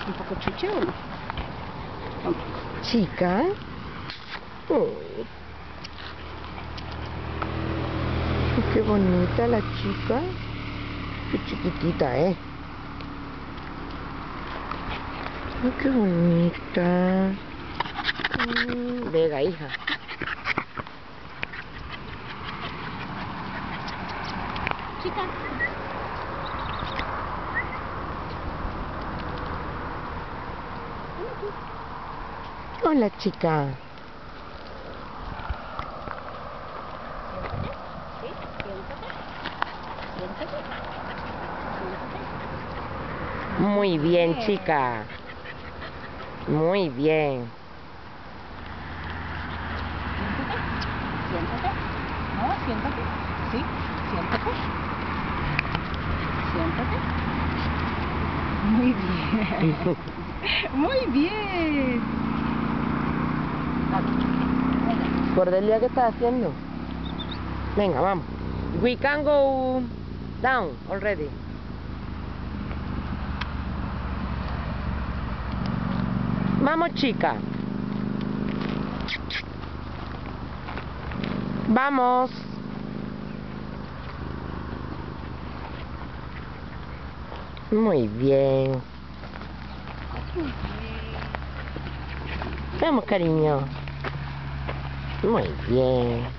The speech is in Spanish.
un poco chucha o no? Chica. Oh. Qué bonita la chica. Qué chiquitita, ¿eh? Ay, qué bonita. Venga, hija. Chica. Hola, chica. Siéntate. Muy bien, chica. Muy bien. Siéntate. No, siéntate. Sí, siéntate. Siéntate. Muy bien. Muy bien. Vamos. Cordelia, ¿qué estás haciendo? Venga, vamos. We can go down already. Vamos, chica. Vamos. Muy bien. Vamos, cariño. Muy bien.